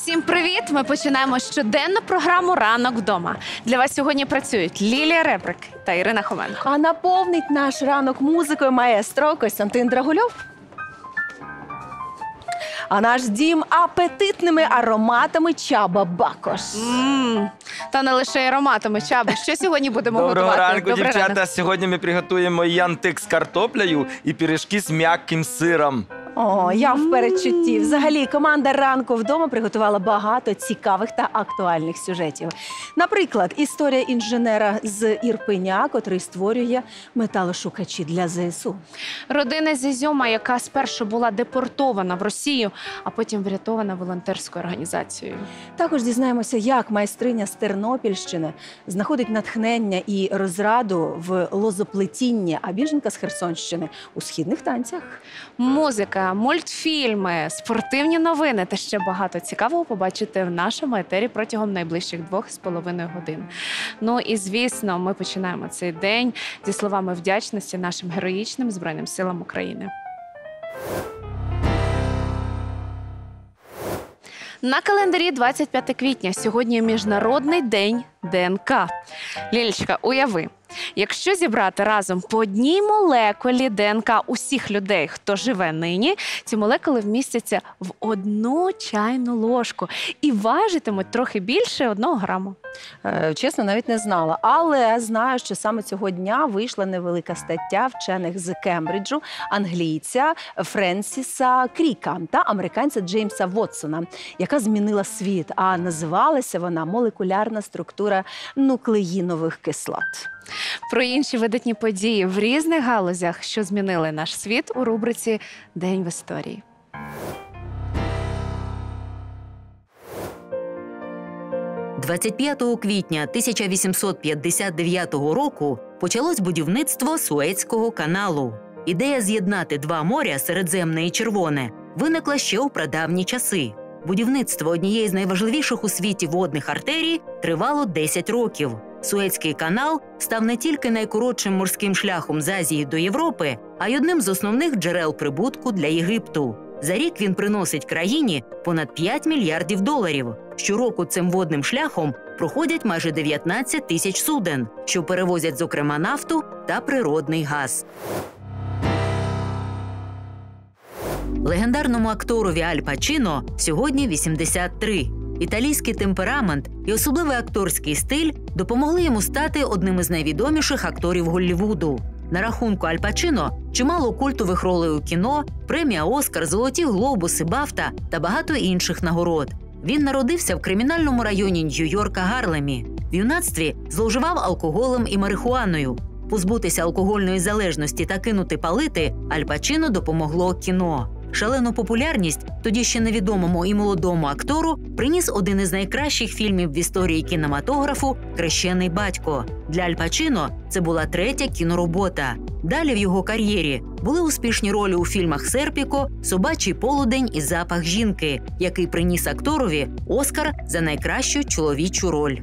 Всім привіт! Ми починаємо щоденну програму «Ранок вдома». Для вас сьогодні працюють Лілія Ребрик та Ірина Хоменко. А наповнить наш ранок музикою маестро Костянтин Драгульов. А наш дім апетитними ароматами Чаба Бакош. Та не лише ароматами. Чаба, що сьогодні будемо Доброго готувати? ранку, дівчата. Сьогодні ми приготуємо янтик з картоплею і пиріжки з м'яким сиром. О, я в передчутті. Взагалі, команда «Ранку вдома» приготувала багато цікавих та актуальних сюжетів. Наприклад, історія інженера з Ірпеня, котрий створює металошукачі для ЗСУ. Родина з Ізюма, яка спершу була депортована в Росію, а потім врятована волонтерською організацією. Також дізнаємося, як майстриня з Тернопільщини знаходить натхнення і розраду в лозоплетінні, а біженка з Херсонщини у східних танцях. Музика, мультфільми, спортивні новини та ще багато цікавого побачите в нашому етері протягом найближчих 2,5 годин. Ну і, звісно, ми починаємо цей день зі словами вдячності нашим героїчним Збройним силам України. На календарі 25 квітня. Сьогодні Міжнародний день ДНК. Лілечка, уяви, якщо зібрати разом по одній молекулі ДНК усіх людей, хто живе нині, ці молекули вмістяться в 1 чайну ложку і важитимуть трохи більше 1 граму. Чесно, навіть не знала. Але знаю, що саме цього дня вийшла невелика стаття вчених з Кембриджу, англійця Френсіса Кріка та американця Джеймса Вотсона, яка змінила світ, а називалася вона «Молекулярна структура нуклеїнових кислот». Про інші видатні події в різних галузях, що змінили наш світ, у рубриці «День в історії». – 25 квітня 1859 року почалось будівництво Суецького каналу. Ідея з'єднати 2 моря – Середземне і Червоне – виникла ще у прадавні часи. Будівництво однієї з найважливіших у світі водних артерій тривало 10 років. Суецький канал став не тільки найкоротшим морським шляхом з Азії до Європи, а й одним з основних джерел прибутку для Єгипту. За рік він приносить країні понад 5 мільярдів доларів. Щороку цим водним шляхом проходять майже 19 тисяч суден, що перевозять, зокрема, нафту та природний газ. Легендарному акторові Аль Пачіно сьогодні 83. Італійський темперамент і особливий акторський стиль допомогли йому стати одним із найвідоміших акторів Голлівуду. На рахунку Аль Пачіно чимало культових ролей у кіно, премія «Оскар», «Золоті глобуси», «Бафта» та багато інших нагород. Він народився в кримінальному районі Нью-Йорка Гарлемі. В юнацтві зловживав алкоголем і марихуаною. Позбутися алкогольної залежності та кинути палити Аль Пачіно допомогло кіно. Шалену популярність тоді ще невідомому і молодому актору приніс один із найкращих фільмів в історії кінематографу «Хрещений батько». Для Аль Пачіно це була 3-я кіноробота. Далі в його кар'єрі були успішні ролі у фільмах «Серпіко», «Собачий полудень» і «Запах жінки», який приніс акторові Оскар за найкращу чоловічу роль.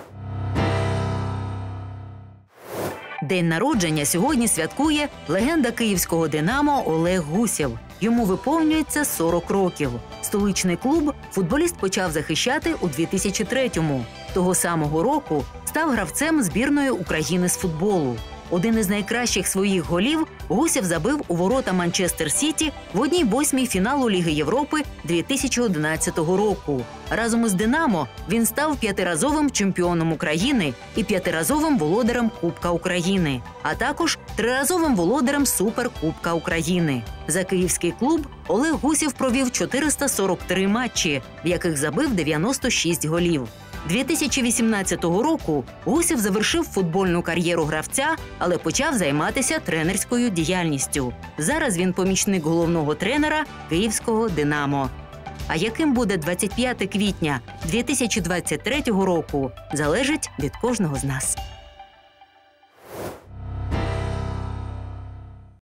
День народження сьогодні святкує легенда київського «Динамо» Олег Гусєв. Йому виповнюється 40 років. Столичний клуб футболіст почав захищати у 2003-му. Того самого року став гравцем збірної України з футболу. Один із найкращих своїх голів Гусєв забив у ворота Манчестер Сіті в 1/8 фіналу Ліги Європи 2011 року. Разом із «Динамо» він став 5-разовим чемпіоном України і 5-разовим володарем Кубка України, а також 3-разовим володарем Суперкубка України. За київський клуб Олег Гусєв провів 443 матчі, в яких забив 96 голів. 2018 року Гусєв завершив футбольну кар'єру гравця, але почав займатися тренерською діяльністю. Зараз він помічник головного тренера київського «Динамо». А яким буде 25 квітня 2023 року, залежить від кожного з нас.